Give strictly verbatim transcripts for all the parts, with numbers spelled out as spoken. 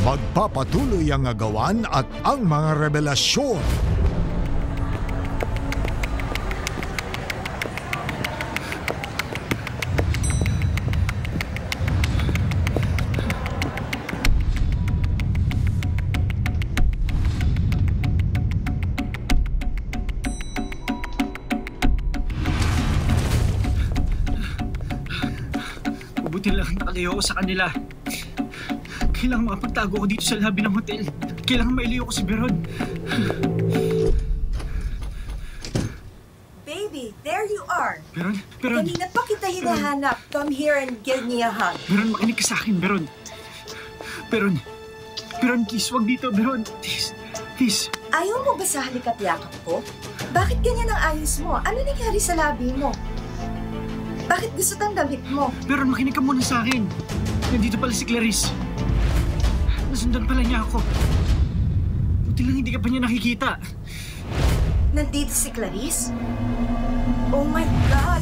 Magpapatuloy ang agawan at ang mga revelasyon. Mabuti lang nakalayo ko sa kanila. Kailangan makapagtago ko dito sa lobby ng hotel. Kailangan mailayo ko si Veron. Baby, there you are. Veron, Veron. Kanina pa kita hinahanap. Come here and give me a hug. Veron, makinig ka sa akin, Veron. Veron, Veron, please, wag dito, Veron. Please, please. Ayaw mo ba sa halikat yakap ko? Bakit ganyan ang ayos mo? Ano nangyari sa labi mo? Bakit gusto tang damit mo? Veron, makinig ka muna sa akin. Nandito pala si Clarisse. Nasundan pala niya ako. Buti lang hindi ka pa niya nakikita. Nandito si Clarisse? Oh my God!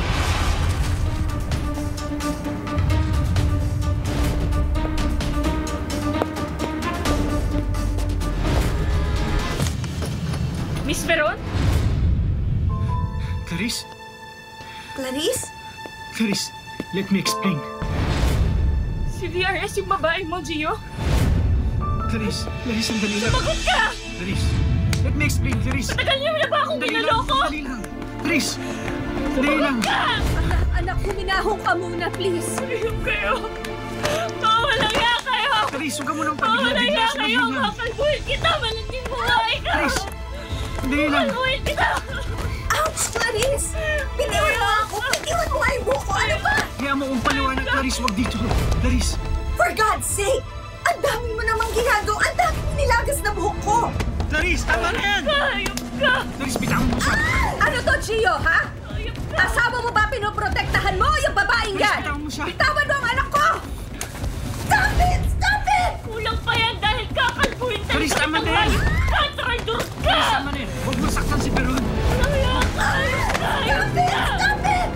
Miss Veron? Clarisse? Clarisse? Clarisse, let me explain. Si V R S yung babae mo, Gio? Clarisse, Clarisse, sandali lang. Sumagot ka! Clarisse, let me explain, Clarisse. Matagal niyo na ba akong ginaloko? Sandali lang, Clarisse. Sandali lang. Anak, anak, huminahon ka muna, please. Ayun kayo. Mawalang ya kayo. Clarisse, huwag ka munang Mawalang pabigla-bigla. ya kayo. Kakalbuhin kita. Malanding buhay ka. Clarisse, sandali lang. Kakalbuhin kita. Ouch, Clarisse! Biniwan mo ako! Biniwan mo nga yung buhok ko! Ano ba? Kaya mo kong paliwanag, Clarisse, wag dito. Clarisse. For God's sake! Ang dami mo namang ginagawa! Ang dami mo nilagas na buhok ko! Clarisse, tama na yan! Ayun ka. Clarisse, bitawan mo siya. Ah! Ano to, Gio, ha? Ayun ka. Asawa mo ba pinoprotektahan mo yung babaeng Clarisse, yan? bitawan mo siya. Bitawan mo ang anak ko! Stop it! Stop it! Kulang pa yan dahil kakalbuhin talaga. Clarisse, tama na yan. Katraidor ka. Clarisse, tama na yan. Huwag mo saktan si Veron. Walang ya kayo. Stop it! Stop it!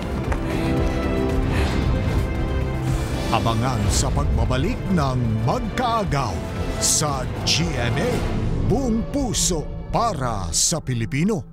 Abangan sa pagbabalik ng Magkaagaw sa G M A. Buong puso para sa Pilipino.